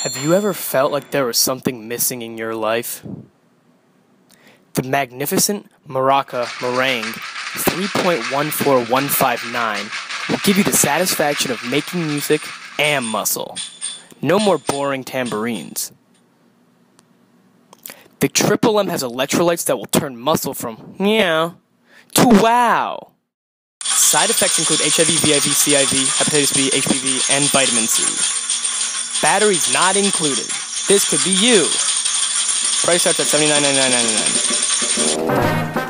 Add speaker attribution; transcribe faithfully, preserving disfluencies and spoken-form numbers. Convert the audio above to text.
Speaker 1: Have you ever felt like there was something missing in your life? The magnificent Maraca Merengue three point one four one five nine will give you the satisfaction of making music and muscle. No more boring tambourines. The Triple M has electrolytes that will turn muscle from meow to wow. Side effects include H I V, V I V, C I V, hepatitis B, H P V, and vitamin C. Batteries not included. This could be you. Price starts at seventy-nine ninety-nine ninety-nine.